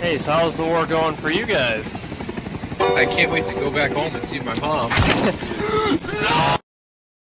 Hey, so how's the war going for you guys? I can't wait to go back home and see my mom.